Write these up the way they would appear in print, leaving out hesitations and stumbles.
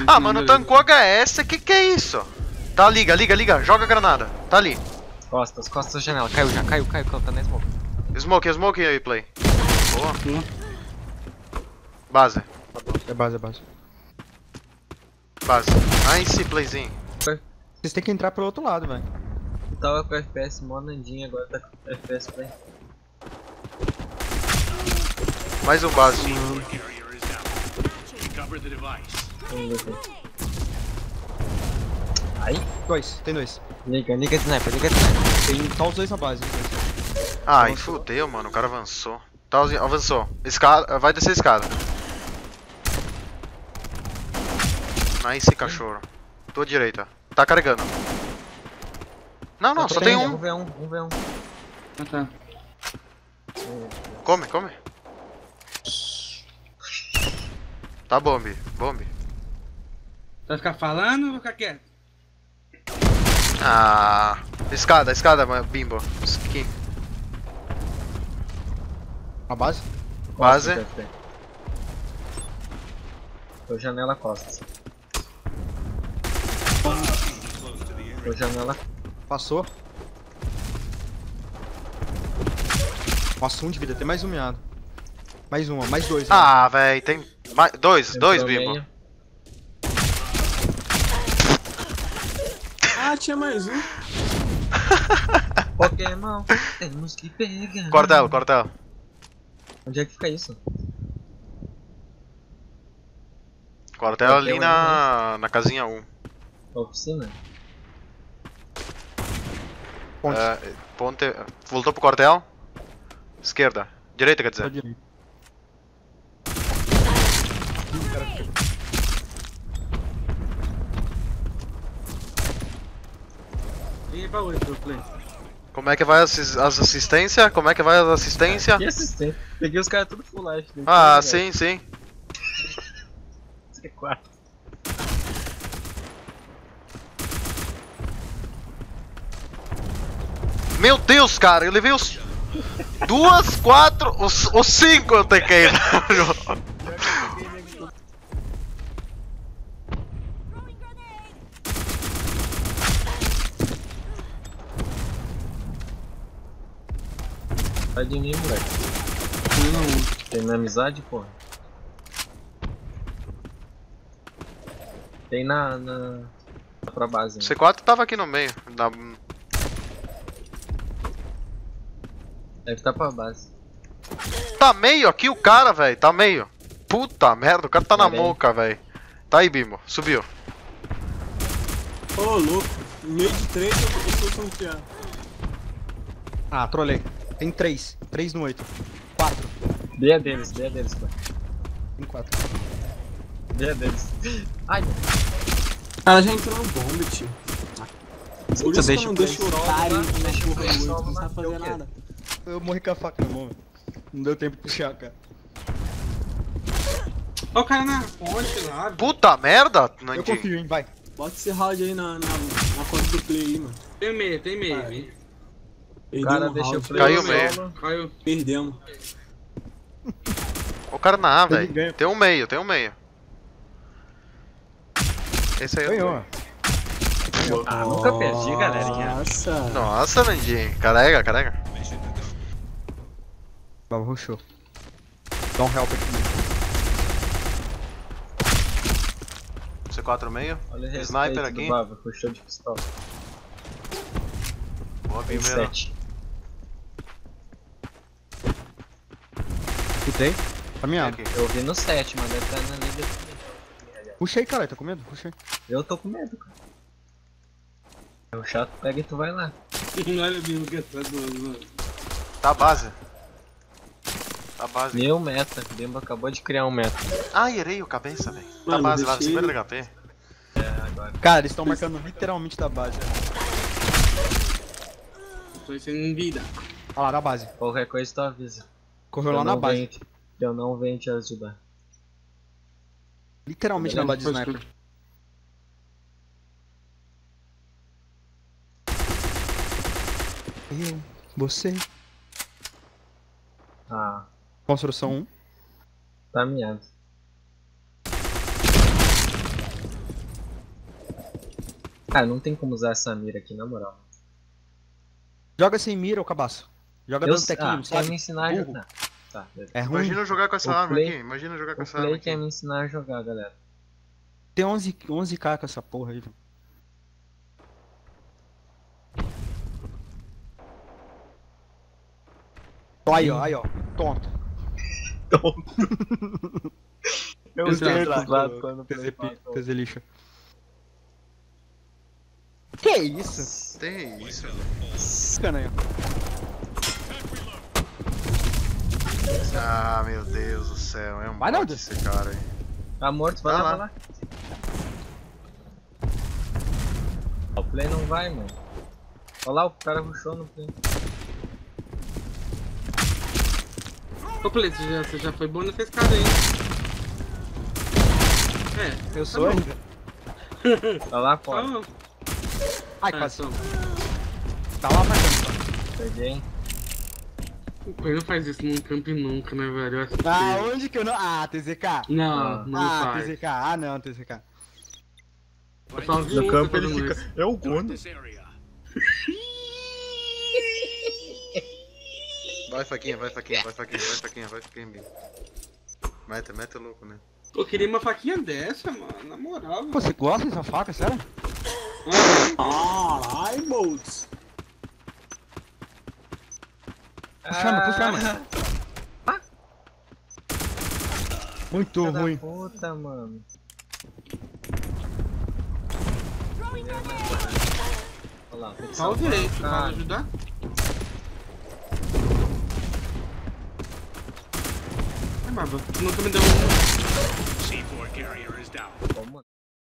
Ah, mano, tancou HS, que é isso? Tá, liga, joga a granada. Tá ali. Costas da janela. Caiu já, caiu, tá na smoke. Smoke aí, play. Boa. Base. É base. Base. Nice, playzinho. Vocês têm que entrar pelo outro lado, velho. Tava com FPS mó nandinho, agora tá com FPS play. Mais um base. Vamos ver. Aí, Tem dois. liga de sniper. Tem só os dois na base. Ai, fudeu, mano. O cara avançou. Tá, avançou. Escada, vai descer a escada. Nice, cachorro. Tua direita. Tá carregando. Não, só tem um. Um V1. Ah, tá. Come. Tá bombe. Vai ficar falando ou vai ficar quieto? Ah. Escada, bimbo. Aqui. A base? Base. Tô janela costas. Tô janela. Passou. Nossa, um de vida, tem mais um miado. Mais dois. Ah, véi, tem dois bimbo. Meio. Ah, tinha mais um. Pokémon, temos que pegar. Cortel. Onde é que fica isso? Cortel ali na casinha 1. Oficina? Ponte. Ponte. Voltou pro quartel. Esquerda. Direita, quer Só dizer. direito. E pra outro play. Como é que vai as assistências? Que assistente? Peguei os caras tudo full life. Ah, sim. C4. Meu Deus, cara, eu levei os... 2, 4, os 5 eu tequei. Sai de mim, moleque. Tem na amizade, porra? Tem na pra base. Né? C4 tava aqui no meio. Deve estar pra base. Tá meio aqui o cara, velho. Tá meio. Puta merda, o cara tá na Parei. moca, velho. Tá aí, Bimbo. Subiu. Ô, louco. Meio de 3 eu sou confiar. Ah, trolei. Tem 3 no 8. 4. B deles, pô. Tem 4. B deles. Ai, O cara já entrou no bombe, tio. Por isso que eu não deixo o Rob lá, deixa o Play só não lá, sabe fazer eu quero. nada. Eu morri com a faca na mão, velho. Não deu tempo de puxar, cara. Ó o cara na ponte lá. Puta merda, Eu Nandinho. confio, hein, vai. Bota esse round aí na conta do play aí, mano. Tem meio, o Perdemos cara um deixa o round. Play Caiu solo. meio. Caiu. Perdemos. O cara na A, Ele velho. ganha. Tem um meio. Esse aí é Ganhou, ó. Ah, nunca perdi, galerinha. Nossa. Nossa, Nandinho. Carrega. Baba rushou. Dá um help aqui. C4 meio. Olha o Sniper respeito do aqui. Baba, puxou de pistola. Boa, Tem primeiro. 7. Chutei. Caminhado. Aqui. Eu vi no 7, mas deve estar na liga também. Puxa aí, caralho. Tá com medo? Puxa aí. Eu tô com medo, cara. O chato pega e tu vai lá. Olha o Bimbo que tá doando. Tá a base. Meu meta, o Bimbo acabou de criar um meta. Ai, errei o cabeça, velho. Tá Mano, base lá, deixei 50 ele- HP. Agora. Cara, eles estão marcando literalmente da base. Tô sem vida. Olha lá, na base. Qualquer coisa tu avisa. Correu lá na base. Eu não venho te ajudar. Literalmente na base de sniper. Eu, você. Ah, Construção 1. tá miado. Cara, não tem como usar essa mira aqui, na moral. Joga sem mira, ô cabaço. Joga dando tequinho, quer sabe? me ensinar a Burro. jogar. Tá, beleza. É ruim. Imagina eu jogar com essa O arma play- aqui. Imagina eu jogar com O essa arma Play aqui. quer me ensinar a jogar, galera. Tem 11k com essa porra aí, velho. Aí, ó. Tonto. Eu Fazer lixo. Que isso? Tem isso. Cana aí, ó. Ah, meu Deus do céu. É um Vai não, bot esse cara aí. Tá morto, vai Tá lá, lá. vai lá. O Play não vai, mano. Olha lá, o cara rushou no Play. Ô, Play, você já foi bom nessa escada aí. É, Eu sou ainda. Tá lá fora. só... Ai, Ah, quase. só. Tá lá marcando. Peguei. O Play não faz isso num camp nunca, né, velho? Eu acho que... Ah, onde que eu não. Ah, TZK. Não, não Ah, faz. TZK. Ah, não, TZK. Eu só vi No você campo fazendo ele isso. É o Gono. Vai, faquinha, vai, faquinha, vai, faquinha, vai, faquinha, vai, faquinha, Binho. Mete o louco, né? Eu queria uma faquinha dessa, mano, na moral. Pô, você gosta dessa faca, sério? Caralho, mods. Chama. Muito Filha da ruim. puta, mano. Olha lá, tem que Só o salvar direito, o pra cara. ajudar. É, mas tu nunca me deu um... C4 carrier is down. Como?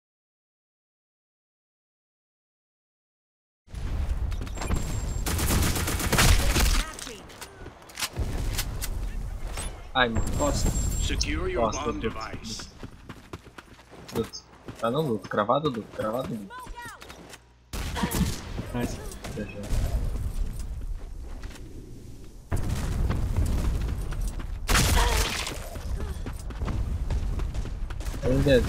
Ai, mano, Nossa. Secure your Nossa, bomb Deus. device. luto. Tá no luto, cravado luto, cravado luto. Nice. Deixa. Tem dead.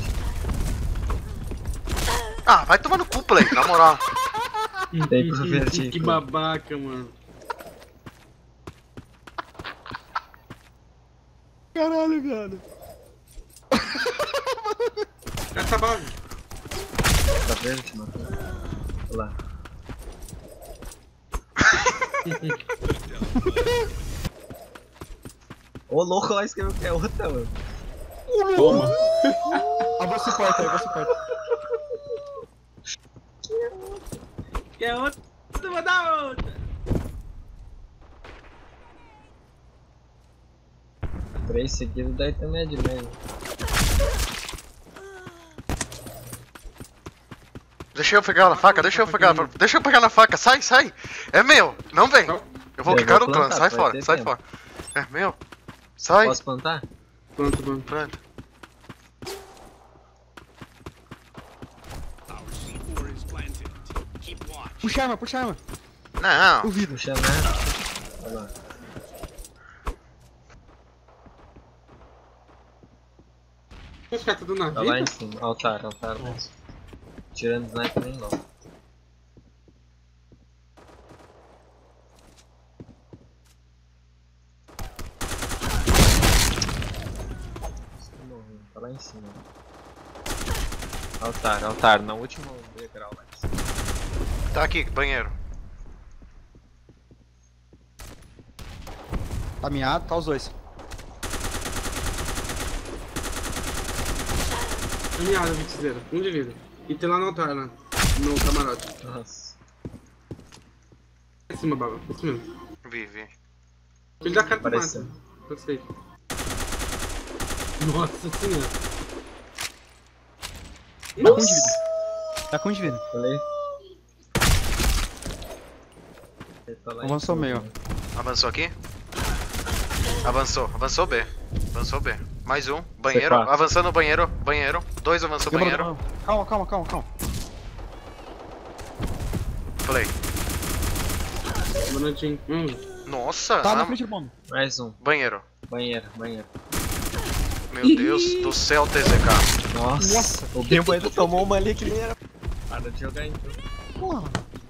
Ah, vai tomar no cu, Play, na moral. Tem pro vertigo. Que babaca, mano. Caralho, viado. Essa base. Tá verde, mano? Olha lá. Ô louco, lá escreveu que é outra, mano. Toma. Avança o quarto aí, avança o quarto. Que é outra, vou dar outra. 3 seguidos daí também é de meio. Deixa eu pegar na faca, deixa eu pegar na faca, sai, sai! É meu, não vem! Eu vou Eu quicar vou no clã, plantar, sai vai fora, ter sai tempo. fora. É meu, sai! Posso plantar? Pronto, pronto. Pronto. Our C4 is planted. Keep watch. Puxa arma. Não, Duvido. Puxa, né? Olha lá. Vou ficar tudo na Tá lá em vida. cima. Altar mesmo. Tirando sniper nem não. Tá lá em cima. Altar, na última degrau lá em cima. tá aqui, banheiro. Tá miado, tá os dois. Caminhada, Vitzeira. Um de vida. E tem lá no altar, lá. No camarote. Nossa. Em cima, baba. Isso mesmo. Vi. Ele dá carta Apareceu. mata. Gostei. Nossa senhora. Tá com um de vida. Tá com um de vida. Falei. Ele tá lá em Avançou cima. meio. Avançou aqui? Avançou B. Avançou B. Mais um, banheiro, P4. avançando banheiro. Dois avançou banheiro. Calma. Play. Bonitinho. Nossa, Tá na frente do bomba. Mais um. banheiro. Banheiro. Meu Deus do céu, TZK. Nossa. Nossa. O Bimbo ainda tomou uma ali que nem era. Para de jogar então.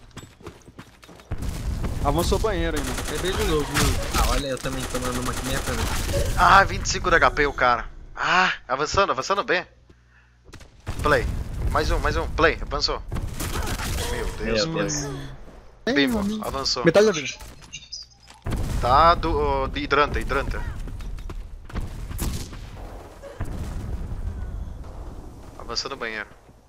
Avançou banheiro ainda. É bem de novo, mano. Ah, olha, eu também tomando uma aqui meia pra mim. Ah, 25 de HP o cara. Ah, avançando, avançando bem. Play. Mais um, play, avançou. Meu Deus, Meu play. Deus. Bimbo, avançou. Metade da vida. Tá de hidrante. Avançando no banheiro.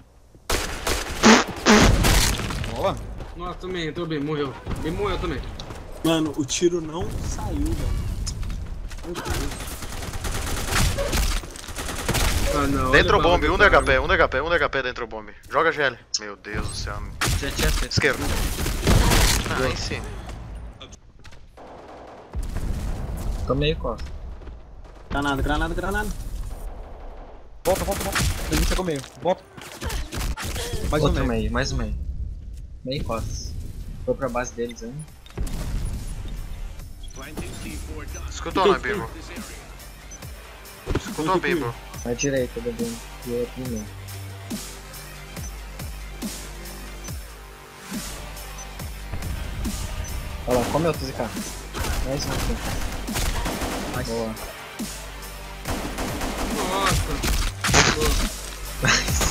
Boa. Nossa, também, entrou bem, morreu. Bem morreu também. Mano, o tiro não saiu, velho. Meu Deus. Ah, não. Dentro o olha a bombe, bala um do de cara. HP, um de HP dentro do bombe. Joga GL. Meu Deus do céu. Já tinha feito. Esquerdo. Ah, aí sim. Tomei costa. Granada. Volta. Ele pegou meio. Volta. Mais um Outro meio. meio, mais um meio. Meio costas. Foi pra base deles ainda. Planting C4 done. Escutou, né, Bimbo? This area. Escutou, Bimbo? Na direita do bem. E o outro no meio. Olha lá, come outro ZK. Mais um aqui. Boa. Nossa. Nice.